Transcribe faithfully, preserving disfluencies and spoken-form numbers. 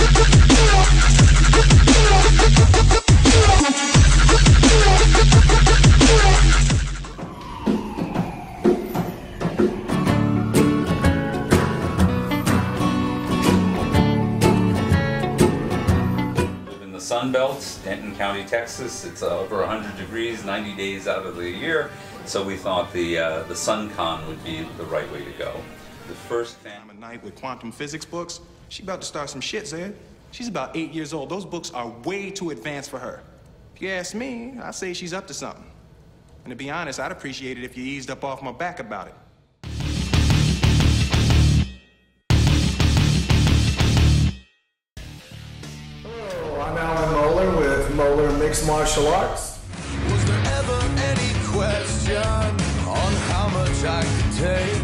Sun Belt, Denton County, Texas. It's uh, over one hundred degrees, ninety days out of the year, so we thought the uh, the SunCon would be the right way to go. The first time of night with quantum physics books, she about to start some shit, Zed. She's about eight years old. Those books are way too advanced for her. If you ask me, I say she's up to something. And to be honest, I'd appreciate it if you eased up off my back about it. Mixed martial arts. Was there ever any question on how much I could take?